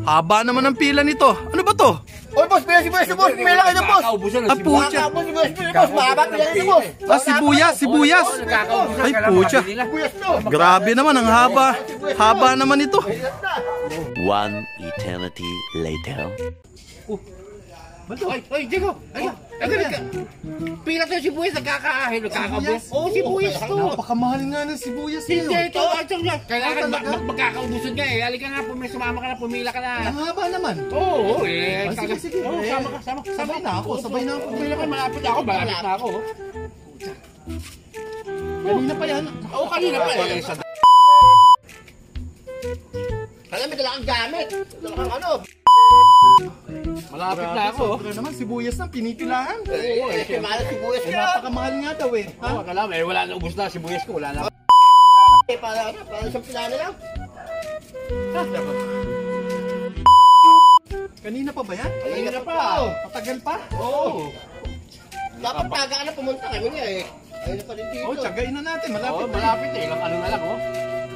Haba naman ang pila nito. Ano ba to? Oy, boss, pila si boss, boss. Pila kayo, boss. Ah, pucha. Boss, boss, mahaba pila kayo, boss. Ah, sibuyas. Ay, pucha. Grabe naman, ang haba. Haba naman ito. One eternity later. Oy, Diego. Pila to sibuyas, nagkakaubos. Oo, sibuyas to. Napakamahal nga ng sibuyas Hindi niyo. ito, kailangan magkakaubusan ka eh. Halika nga, sumama ka na, pumila ka na. Ang haba naman. Oo, eh. Sige. Sama. Sabay na ako. Pumila ka, malapit ako, malapit na ako. Kanina pa yan. Oo, kanina pa eh. Kaya may dala kang gamit. Dala kang ano. Malapit na ako. Sobra naman, sibuyas na, pinipilahan. Oo, eh. Mahal sibuyas ka. Napakamahal nga daw eh. Oo, akala mo, eh. Wala na, ubus na, sibuyas ko, wala na. Eh, para isang pilana lang. Kanina pa ba yan? Kanina pa. Matagal pa? Oo. Dapat taga ka na pumunta kami niya eh. Ayun na pa rin dito. Oh, tsagain na natin. Malapit Oo, na. malapit eh. Ilang ano na lang, oh.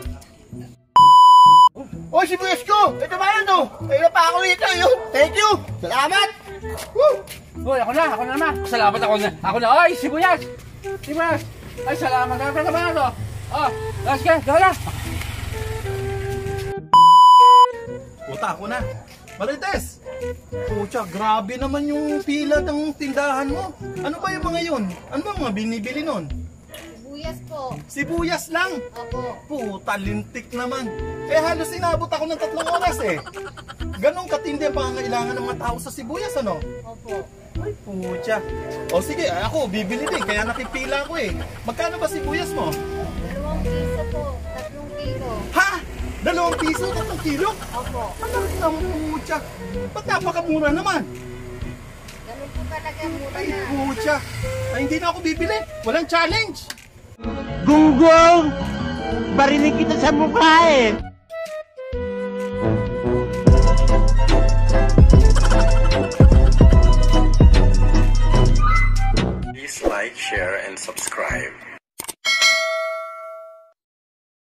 Oh, sibuyas ko! Ito ba yan, oh? Ayun na pa ako dito, yun. Thank you! Salamat! Woo! Uy, ako na naman. Salamat ako na. Ay, sibuyas! Sibuyas! Ay, salamat. Salamat naman ako. Oh, let's go. Dala! Puta, ako na. Marites! Pucha, grabe naman yung pila ng tindahan mo. Ano ba yung mga yun? Ano ba mga binibili nun? Sibuyas po. Sibuyas lang! Opo. Puta, lintik naman. Eh, halos inabot ako ng 3 oras eh. Ganong katindi ang pangangailangan ng mga tao sa sibuyas, ano? Opo. Ay, pucha. O sige, ako, bibili din. Kaya nakipila ko eh. Magkano ba sibuyas mo? 2 piso po. 3 kilo. Ha? 2 piso? 3 kilo? Opo. Ano rin ang pucha? Ba't napakamura naman? Ganun po talaga mura Ay, na. pucha. Ay, hindi na ako bibili. Walang challenge. Gunggong! Barinig kita sa mukha eh!